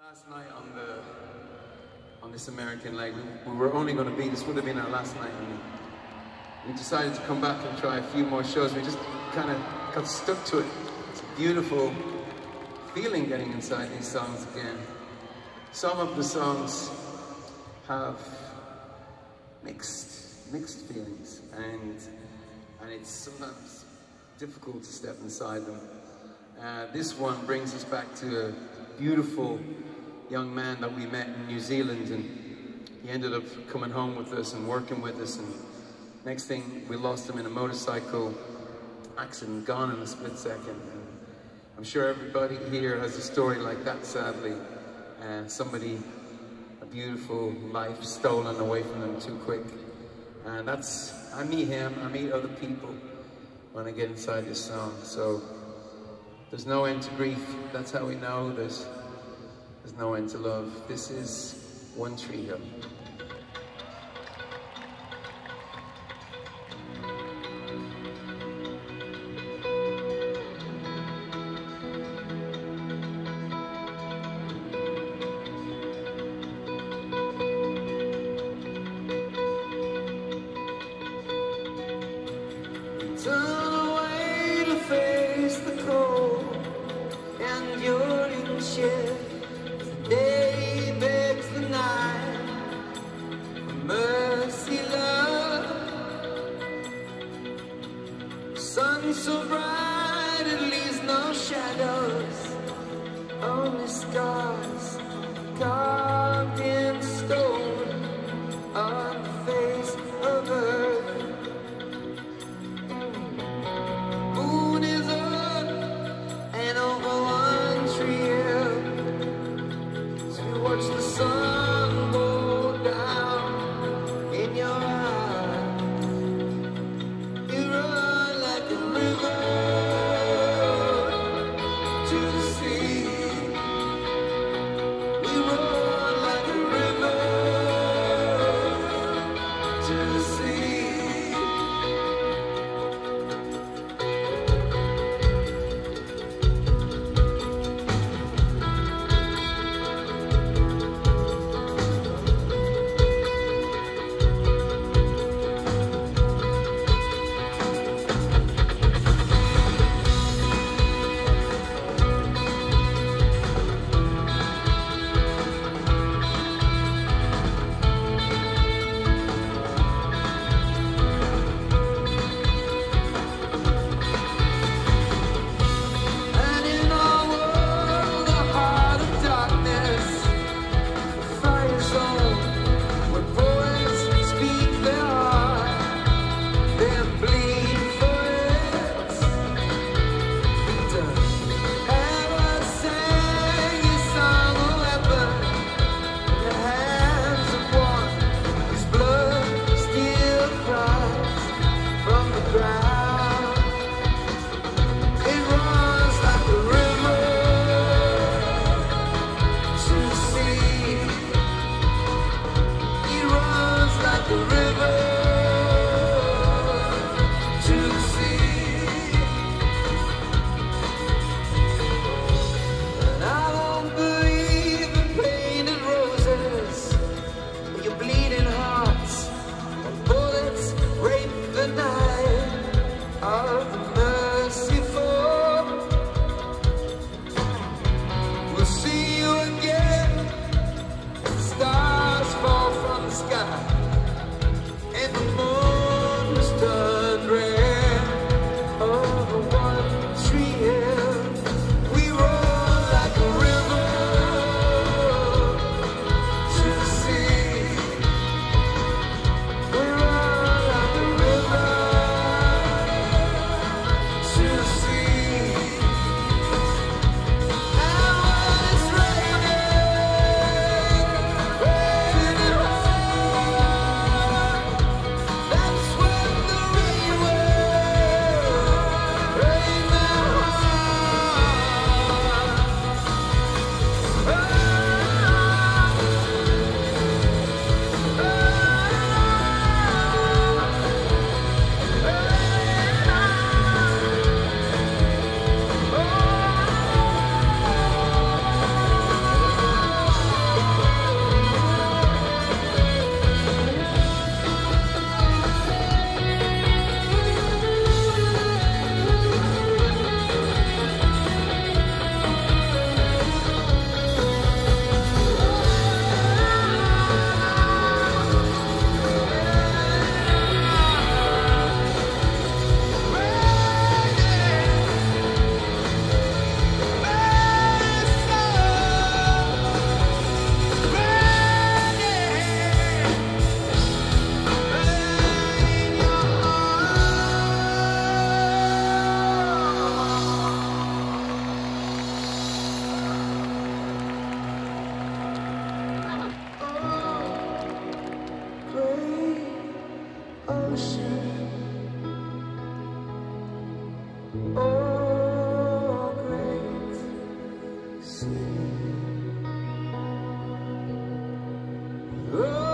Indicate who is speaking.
Speaker 1: Last night on this American leg, we were only going to be, this would have been our last night, and we decided to come back and try a few more shows. We just kind of got stuck to it. It's a beautiful feeling getting inside these songs again. Some of the songs have mixed feelings, and it's sometimes difficult to step inside them. This one brings us back to a beautiful young man that we met in New Zealand, and he ended up coming home with us and working with us, and next thing we lost him in a motorcycle accident, gone in a split second. And I'm sure everybody here has a story like that, sadly. Somebody, a beautiful life stolen away from them too quick. And I meet him, I meet other people when I get inside this song. So there's no end to grief, that's how we know there's no end to love. This is One Tree Hill.
Speaker 2: Turn away to face the cold, and you're in shit. The day begs the night for mercy, love. Sun so bright it leaves no shadows, only scars carved in stone on the face of earth. Oh.